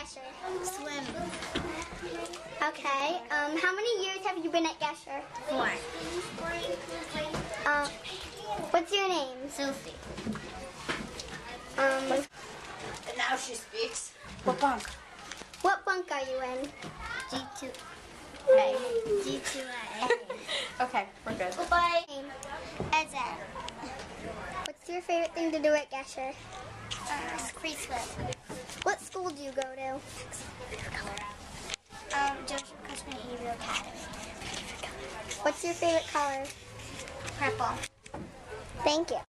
Gesher? Swim. Okay. How many years have you been at Gesher? 4. What's your name? Sophie. And now she speaks. What bunk? What bunk are you in? G2. G2A. Okay, we're good. Bye. Ezra. What's your favorite thing to do at Gesher? Creasewell. What school do you go to? Joseph Cushman Hebrew Academy. What's your favorite color? Purple. Thank you.